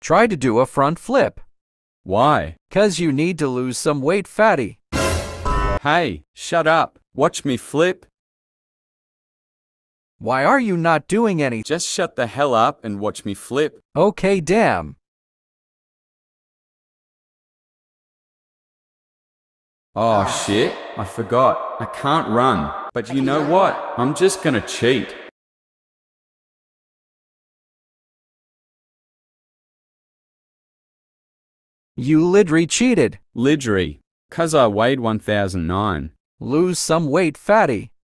Try to do a front flip. Why? 'Cause you need to lose some weight, fatty. Hey, shut up. Watch me flip. Why are you not doing any? Just shut the hell up and watch me flip. Okay, damn. Oh shit, I forgot. I can't run. But you know what? I'm just gonna cheat. You literally cheated. Lidry. 'Cause I weighed 1009. Lose some weight, fatty.